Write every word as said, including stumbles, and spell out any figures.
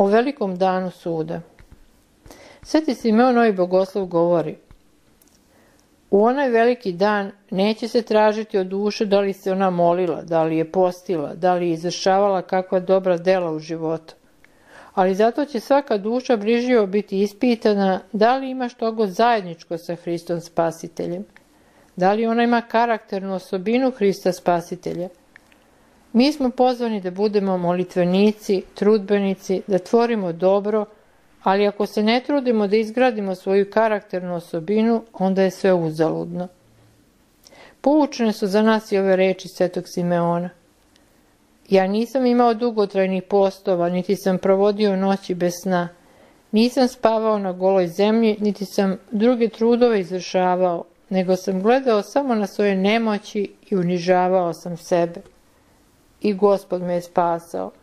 O velikom danu suda. Sveti Simeon Novi Bogoslov govori: u onaj veliki dan neće se tražiti od duše da li se ona molila, da li je postila, da li je izvršavala kakva dobra dela u životu. Ali zato će svaka duša brižljivo biti ispitana da li ima što god zajedničko sa Hristom Spasiteljem, da li ona ima karakternu osobinu Hrista Spasitelja. Mi smo pozvani da budemo molitvenici, trudbenici, da tvorimo dobro, ali ako se ne trudimo da izgradimo svoju karakternu osobinu, onda je sve uzaludno. Poučne su za nas i ove reči Svetog Simeona. Ja nisam imao dugotrajnih postova, niti sam provodio noći bez sna. Nisam spavao na goloj zemlji, niti sam druge trudove izvršavao, nego sam gledao samo na svoje nemoći i unižavao sam sebe. I Gospod me je spasao.